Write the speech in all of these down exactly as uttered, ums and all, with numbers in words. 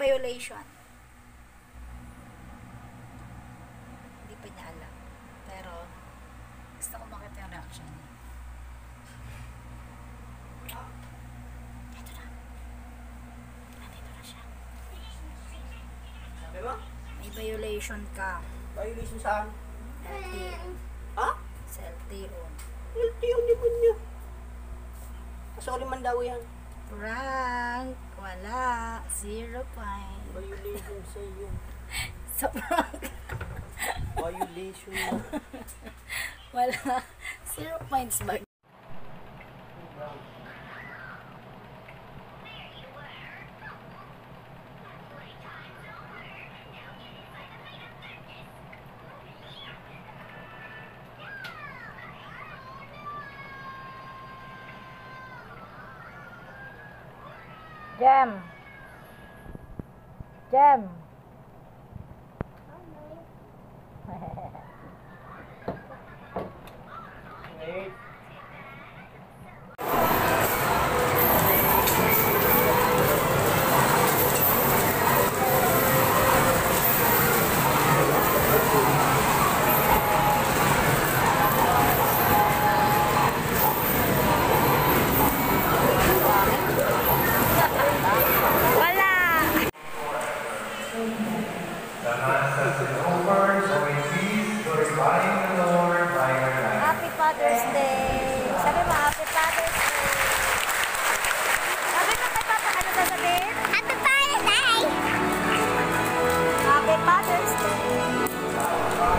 violation. Hindi pa niya alam. Pero, gusto ko makita yung reaction niya. Ito na. Nandito na siya. Sabi mo? May violation ka. Violation saan? L T O. Ha? Sa L T O. L T O, di ba niya? Sorry man daw yan. Prank. Wala. Zero point. Violation sa iyo. Sa prank. Violation na. Wala. Zero points ba? Jam. Jam. Wait. Happy Father's Day! Sabi mo, Happy Father's Day! Sabi mo kay Papa, ano sasabihin? Happy Father's Day! Happy Father's Day!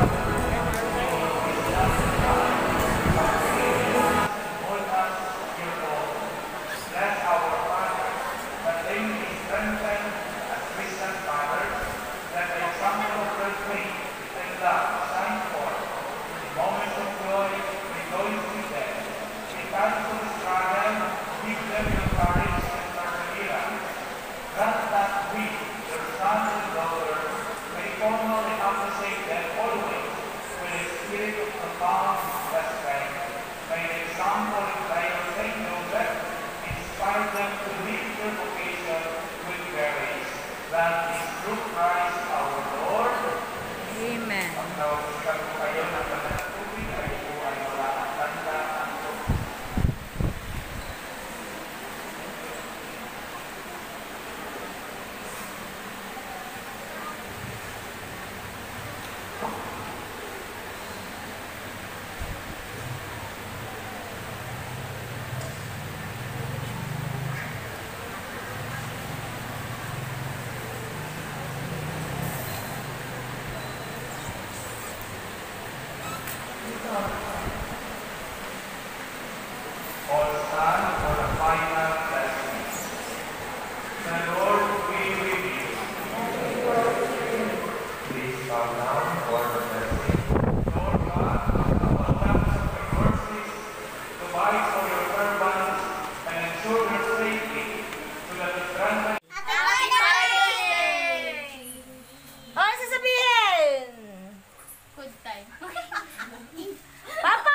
Amen.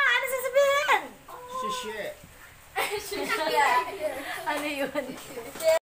Ano yun?